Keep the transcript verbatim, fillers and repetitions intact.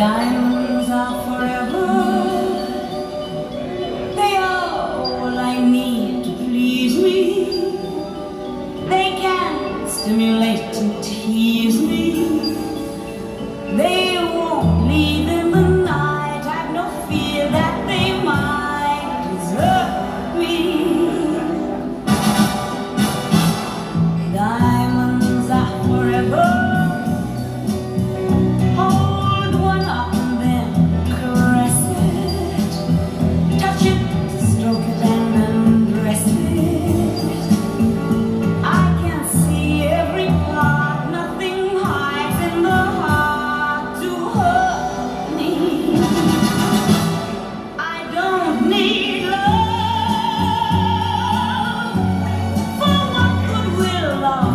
Diamonds are forever. They are all I need to please me. They can stimulate and tease me. They won't leave in the night. I've no fear that they might desert me. Diamonds are forever. Love